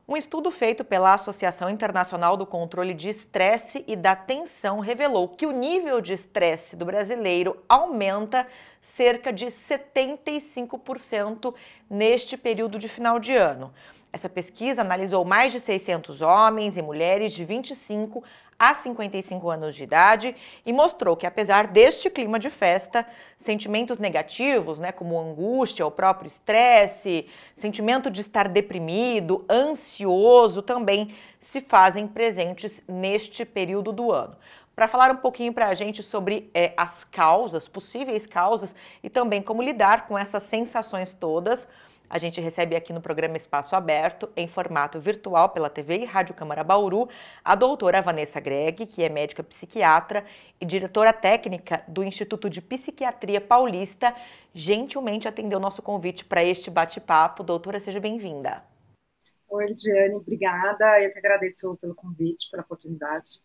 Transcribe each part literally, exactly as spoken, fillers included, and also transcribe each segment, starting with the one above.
Um estudo feito pela Associação Internacional do Controle de Estresse e da Tensão revelou que o nível de estresse do brasileiro aumenta cerca de setenta e cinco por cento neste período de final de ano. Essa pesquisa analisou mais de seiscentos homens e mulheres de vinte e cinco a cinquenta e cinco anos de idade e mostrou que, apesar deste clima de festa, sentimentos negativos, né, como angústia, o próprio estresse, sentimento de estar deprimido, ansioso, também se fazem presentes neste período do ano. Para falar um pouquinho para a gente sobre é, as causas, possíveis causas, e também como lidar com essas sensações todas, a gente recebe aqui no programa Espaço Aberto, em formato virtual pela T V e Rádio Câmara Bauru, a doutora Vanessa Greg, que é médica psiquiatra e diretora técnica do Instituto de Psiquiatria Paulista, gentilmente atendeu o nosso convite para este bate-papo. Doutora, seja bem-vinda. Oi, Lidiane, obrigada. Eu que agradeço pelo convite, pela oportunidade.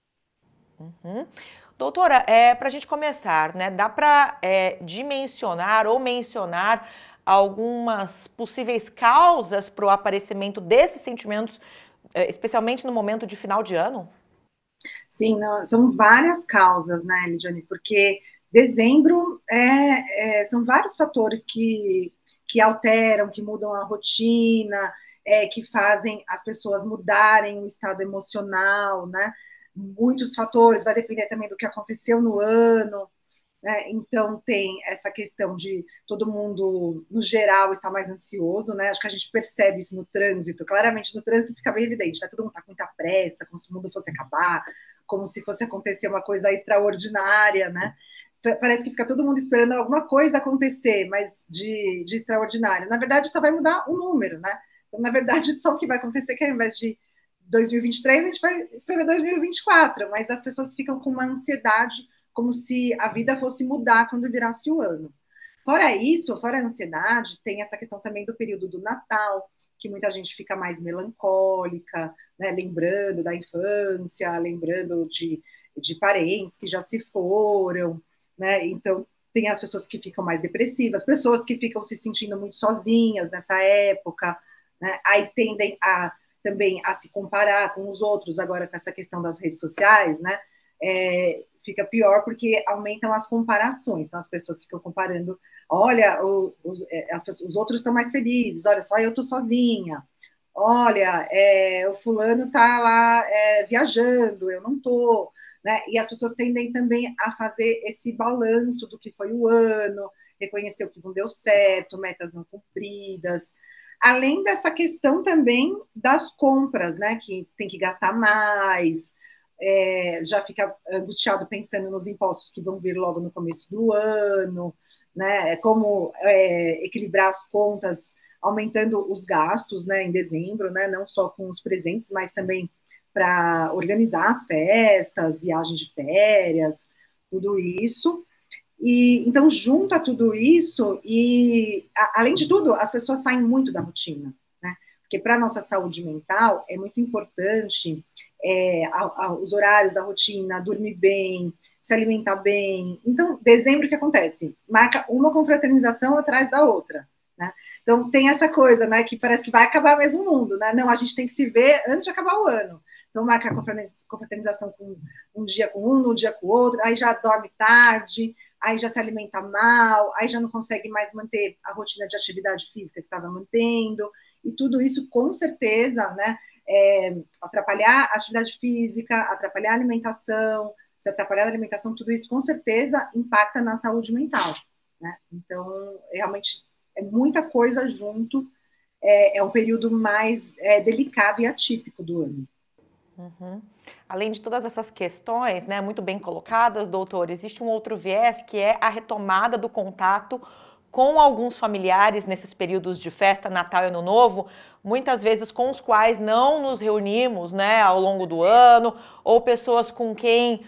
Uhum. Doutora, é, para a gente começar, né, dá para é, dimensionar ou mencionar algumas possíveis causas para o aparecimento desses sentimentos, especialmente no momento de final de ano? Sim, não, são várias causas, né, Lidiane? Porque dezembro é, é, são vários fatores que, que alteram, que mudam a rotina, é, que fazem as pessoas mudarem o estado emocional, né? Muitos fatores, vai depender também do que aconteceu no ano. Né? Então, tem essa questão de todo mundo, no geral, estar mais ansioso, né? Acho que a gente percebe isso no trânsito. Claramente, no trânsito fica bem evidente, né? Todo mundo está com muita pressa, como se o mundo fosse acabar, como se fosse acontecer uma coisa extraordinária, né? Parece que fica todo mundo esperando alguma coisa acontecer, mas de, de extraordinário. Na verdade, só vai mudar o número, né? Então, na verdade, só o que vai acontecer é que ao invés de dois mil e vinte e três, a gente vai escrever dois mil e vinte e quatro, mas as pessoas ficam com uma ansiedade como se a vida fosse mudar quando virasse o ano. Fora isso, fora a ansiedade, tem essa questão também do período do Natal, que muita gente fica mais melancólica, né, lembrando da infância, lembrando de, de parentes que já se foram, né, então tem as pessoas que ficam mais depressivas, pessoas que ficam se sentindo muito sozinhas nessa época, né, aí tendem a também a se comparar com os outros, agora com essa questão das redes sociais, né, é, fica pior porque aumentam as comparações. Então, as pessoas ficam comparando, olha, o, os, as pessoas, os outros estão mais felizes, olha, só eu estou sozinha, olha, é, o fulano está lá é, viajando, eu não estou, né? E as pessoas tendem também a fazer esse balanço do que foi o ano, reconhecer o que não deu certo, metas não cumpridas, além dessa questão também das compras, né, que tem que gastar mais, é, já fica angustiado pensando nos impostos que vão vir logo no começo do ano, né, como é, equilibrar as contas, aumentando os gastos, né, em dezembro, né, não só com os presentes, mas também para organizar as festas, viagem de férias, tudo isso. E então junta tudo isso e, a, além de tudo, as pessoas saem muito da rotina, né? Porque para a nossa saúde mental é muito importante é, a, a, os horários da rotina, dormir bem, se alimentar bem. Então, dezembro, o que acontece? Marca uma confraternização atrás da outra. Né? Então, tem essa coisa, né, que parece que vai acabar mesmo o mundo. Né? Não, a gente tem que se ver antes de acabar o ano. Então, marca a confraternização com um dia com um, um dia com o outro, aí já dorme tarde, aí já se alimenta mal, aí já não consegue mais manter a rotina de atividade física que estava mantendo, e tudo isso, com certeza, né, é, atrapalhar a atividade física, atrapalhar a alimentação, se atrapalhar a alimentação, tudo isso, com certeza, impacta na saúde mental. Né? Então, realmente, é muita coisa junto, é, é um período mais é, delicado e atípico do ano. Uhum. Além de todas essas questões, né, muito bem colocadas, doutor, existe um outro viés que é a retomada do contato com alguns familiares nesses períodos de festa, Natal e Ano Novo, muitas vezes com os quais não nos reunimos, né, ao longo do ano, ou pessoas com quem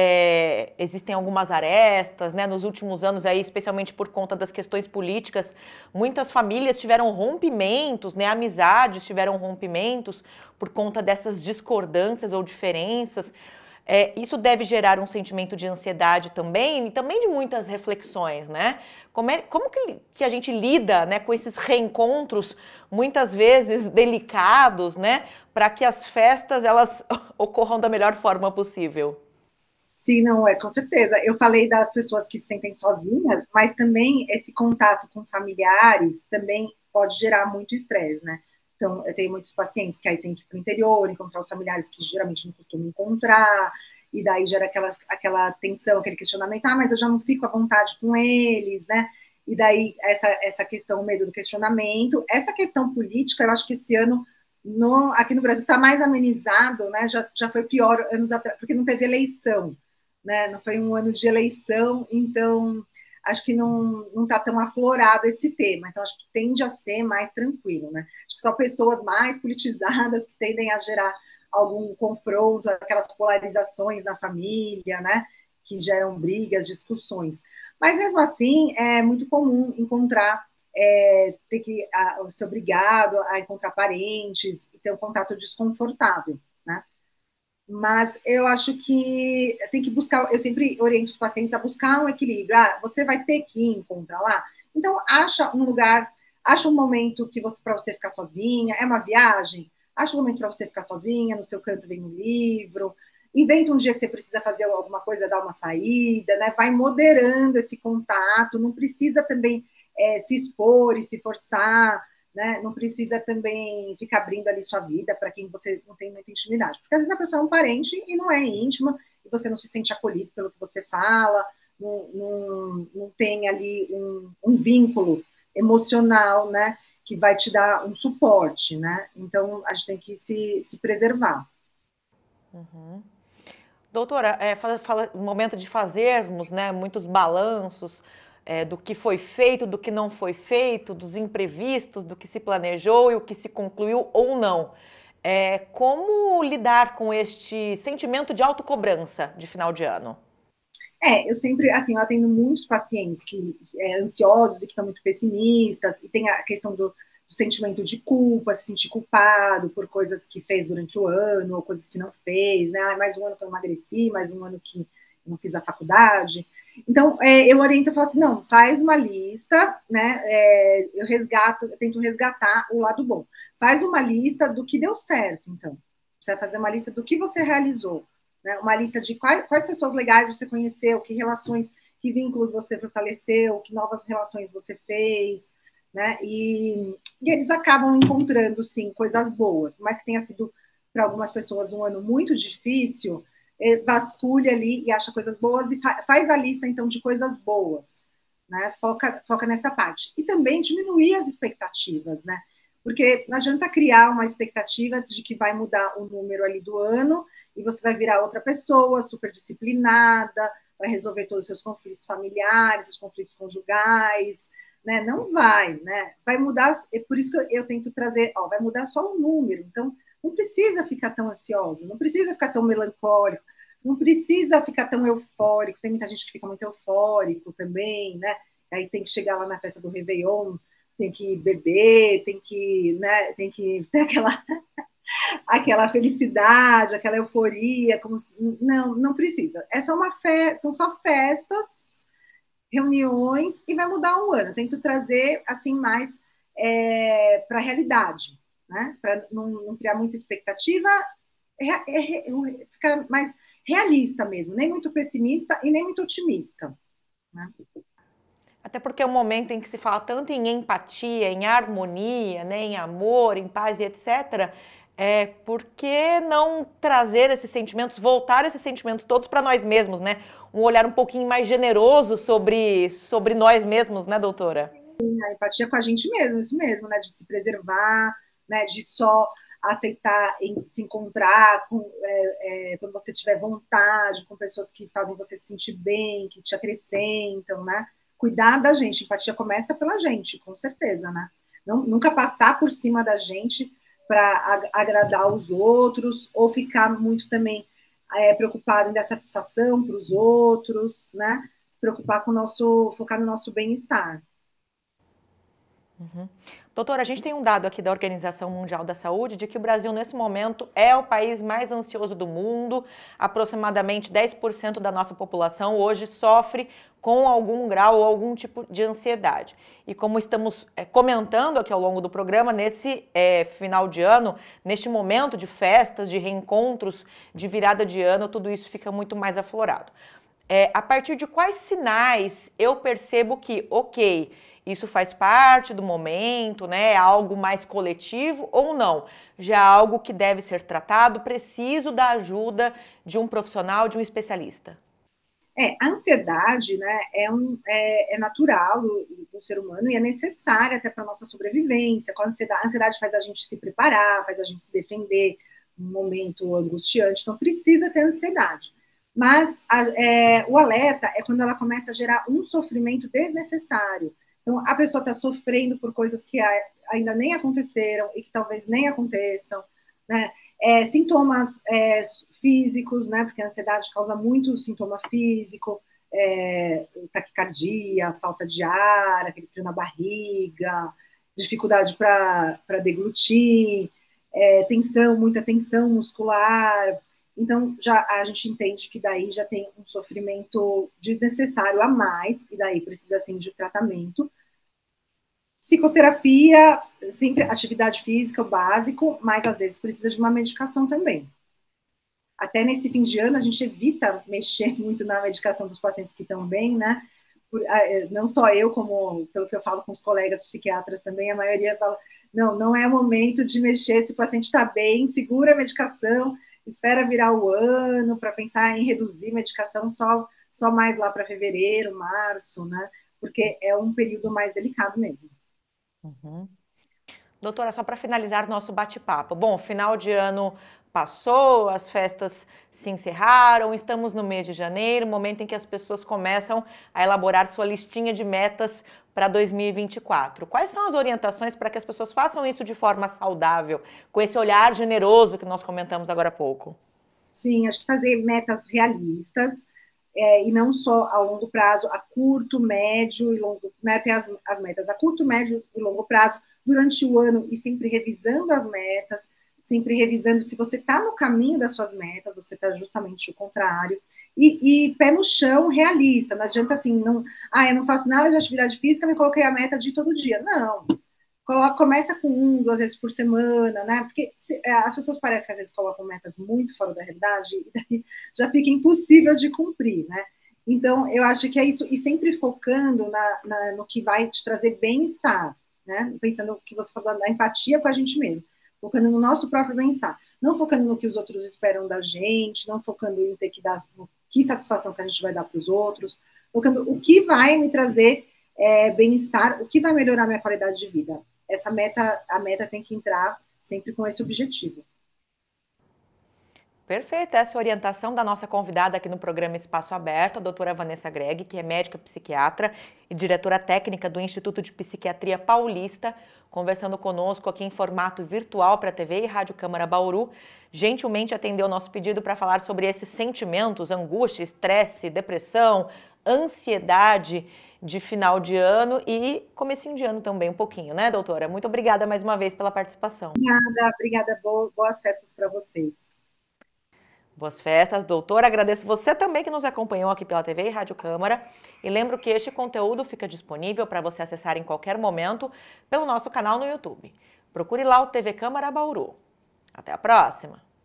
é, existem algumas arestas, né, nos últimos anos, aí, especialmente por conta das questões políticas, muitas famílias tiveram rompimentos, né, amizades tiveram rompimentos por conta dessas discordâncias ou diferenças. é, isso deve gerar um sentimento de ansiedade também, e também de muitas reflexões, né? Como, é, como que, que a gente lida, né, com esses reencontros, muitas vezes delicados, né, para que as festas elas ocorram da melhor forma possível? Sim, não é, com certeza. Eu falei das pessoas que se sentem sozinhas, mas também esse contato com familiares também pode gerar muito estresse, né? Então, eu tenho muitos pacientes que aí tem que ir para o interior, encontrar os familiares que geralmente não costumam encontrar, e daí gera aquela, aquela tensão, aquele questionamento, ah, mas eu já não fico à vontade com eles, né? E daí essa, essa questão, o medo do questionamento. Essa questão política, eu acho que esse ano no, aqui no Brasil está mais amenizado, né? Já, já foi pior anos atrás, porque não teve eleição, né? Não foi um ano de eleição, então acho que não não está tão aflorado esse tema. Então acho que tende a ser mais tranquilo, né? Acho que são pessoas mais politizadas que tendem a gerar algum confronto, aquelas polarizações na família, né? Que geram brigas, discussões. Mas mesmo assim é muito comum encontrar é, ter que a, ser obrigado a encontrar parentes e ter um contato desconfortável, né? Mas eu acho que tem que buscar, eu sempre oriento os pacientes a buscar um equilíbrio. Ah, você vai ter que encontrar lá, então acha um lugar, acha um momento que você para você ficar sozinha, é uma viagem, acha um momento para você ficar sozinha, no seu canto vem um livro, inventa um dia que você precisa fazer alguma coisa, dar uma saída, né? Vai moderando esse contato, não precisa também é, se expor e se forçar, né? Não precisa também ficar abrindo ali sua vida para quem você não tem muita intimidade. Porque às vezes a pessoa é um parente e não é íntima, e você não se sente acolhido pelo que você fala, não, não, não tem ali um, um vínculo emocional, né? Que vai te dar um suporte, né? Então a gente tem que se, se preservar. Uhum. Doutora, é, fala, fala, momento de fazermos, né, muitos balanços é, do que foi feito, do que não foi feito, dos imprevistos, do que se planejou e o que se concluiu ou não. É, como lidar com este sentimento de autocobrança de final de ano? É, eu sempre, assim, eu atendo muitos pacientes que é, ansiosos e que estão muito pessimistas, e tem a questão do, do sentimento de culpa, se sentir culpado por coisas que fez durante o ano, ou coisas que não fez, né? Ah, mais um ano que eu emagreci, mais um ano que eu não fiz a faculdade. Então, é, eu oriento e falo assim, não, faz uma lista, né? É, eu resgato, eu tento resgatar o lado bom. Faz uma lista do que deu certo, então. Você vai fazer uma lista do que você realizou, né? Uma lista de quais, quais pessoas legais você conheceu, que relações, que vínculos você fortaleceu, que novas relações você fez, né? E, e eles acabam encontrando, sim, coisas boas, por mais que tenha sido para algumas pessoas um ano muito difícil, eh, vasculha ali e acha coisas boas e fa faz a lista, então, de coisas boas, né? Foca, foca nessa parte. E também diminuir as expectativas, né? Porque não adianta criar uma expectativa de que vai mudar o número ali do ano e você vai virar outra pessoa, super disciplinada, vai resolver todos os seus conflitos familiares, seus conflitos conjugais, né? Não vai, né? Vai mudar, é por isso que eu, eu tento trazer, ó, vai mudar só o número, então não precisa ficar tão ansioso, não precisa ficar tão melancólico, não precisa ficar tão eufórico, tem muita gente que fica muito eufórico também, né? Aí tem que chegar lá na festa do Réveillon, tem que beber, tem que, né, tem que ter aquela, aquela felicidade, aquela euforia, como se, não, não precisa. É só uma fe, são só festas, reuniões e vai mudar um ano. Tento trazer assim mais é, para a realidade, né? Para não, não criar muita expectativa, é, é, é, ficar mais realista mesmo, nem muito pessimista e nem muito otimista, né? Até porque é um momento em que se fala tanto em empatia, em harmonia, né, em amor, em paz e etcétera. É, por que não trazer esses sentimentos, voltar esses sentimentos todos para nós mesmos, né? Um olhar um pouquinho mais generoso sobre, sobre nós mesmos, né, doutora? A empatia com a gente mesmo, isso mesmo, né? De se preservar, né? De só aceitar em, se encontrar com, é, é, quando você tiver vontade, com pessoas que fazem você se sentir bem, que te acrescentam, né? Cuidar da gente, empatia começa pela gente, com certeza, né? Não, nunca passar por cima da gente para agradar os outros ou ficar muito também é, preocupado em dar satisfação para os outros, né? Se preocupar com o nosso, focar no nosso bem-estar. Uhum. Doutora, a gente tem um dado aqui da Organização Mundial da Saúde de que o Brasil, nesse momento, é o país mais ansioso do mundo. Aproximadamente dez por cento da nossa população hoje sofre com algum grau ou algum tipo de ansiedade. E como estamos é, comentando aqui ao longo do programa, nesse é, final de ano, neste momento de festas, de reencontros, de virada de ano, tudo isso fica muito mais aflorado. É, a partir de quais sinais eu percebo que, ok, isso faz parte do momento, né? É algo mais coletivo ou não? Já é algo que deve ser tratado, preciso da ajuda de um profissional, de um especialista? É, a ansiedade, né, é, um, é, é natural do, do ser humano e é necessária até para a nossa sobrevivência. A ansiedade, a ansiedade faz a gente se preparar, faz a gente se defender num momento angustiante, então precisa ter ansiedade. Mas a, é, o alerta é quando ela começa a gerar um sofrimento desnecessário. Então, a pessoa está sofrendo por coisas que ainda nem aconteceram e que talvez nem aconteçam, né? É, sintomas é, físicos, né? Porque a ansiedade causa muito sintoma físico, é, taquicardia, falta de ar, aquele frio na barriga, dificuldade para deglutir, é, tensão, muita tensão muscular. Então, já a gente entende que daí já tem um sofrimento desnecessário a mais, e daí precisa, assim, de tratamento. Psicoterapia, sempre atividade física, o básico, mas às vezes precisa de uma medicação também. Até nesse fim de ano, a gente evita mexer muito na medicação dos pacientes que estão bem, né? Por, não só eu, como pelo que eu falo com os colegas psiquiatras também, a maioria fala, não, não é o momento de mexer, se o paciente está bem, segura a medicação, espera virar o ano para pensar em reduzir medicação só, só mais lá para fevereiro, março, né? Porque é um período mais delicado mesmo. Uhum. Doutora, só para finalizar nosso bate-papo. Bom, final de ano passou, as festas se encerraram, estamos no mês de janeiro, momento em que as pessoas começam a elaborar sua listinha de metas para dois mil e vinte e quatro. Quais são as orientações para que as pessoas façam isso de forma saudável, com esse olhar generoso que nós comentamos agora há pouco? Sim, acho que fazer metas realistas, é, e não só a longo prazo, a curto, médio e longo, né, ter as, as metas a curto, médio e longo prazo durante o ano e sempre revisando as metas, sempre revisando se você está no caminho das suas metas, você está justamente o contrário, e, e pé no chão realista, não adianta assim, não, ah, eu não faço nada de atividade física, me coloquei a meta de todo dia, não, Coloca, começa com um, duas vezes por semana, né, porque se, as pessoas parecem que às vezes colocam metas muito fora da realidade, e daí já fica impossível de cumprir, né, então eu acho que é isso, e sempre focando na, na, no que vai te trazer bem-estar, né, pensando no que você falou da empatia com a gente mesmo, focando no nosso próprio bem-estar, não focando no que os outros esperam da gente, não focando em ter que dar, no que satisfação que a gente vai dar para os outros, focando o que vai me trazer é, bem-estar, o que vai melhorar minha qualidade de vida. Essa meta, a meta tem que entrar sempre com esse objetivo. Perfeito, essa é a orientação da nossa convidada aqui no programa Espaço Aberto, a doutora Vanessa Greg, que é médica psiquiatra e diretora técnica do Instituto de Psiquiatria Paulista, conversando conosco aqui em formato virtual para a T V e Rádio Câmara Bauru. Gentilmente atendeu o nosso pedido para falar sobre esses sentimentos, angústia, estresse, depressão, ansiedade de final de ano e comecinho de ano também um pouquinho, né, doutora? Muito obrigada mais uma vez pela participação. Obrigada, obrigada, boas festas para vocês. Boas festas, doutora. Agradeço você também que nos acompanhou aqui pela T V e Rádio Câmara. E lembro que este conteúdo fica disponível para você acessar em qualquer momento pelo nosso canal no YouTube. Procure lá o T V Câmara Bauru. Até a próxima!